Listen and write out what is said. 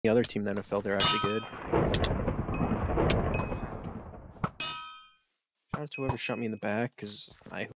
the other team in the NFL, they're actually good. Shout out to whoever shot me in the back, because I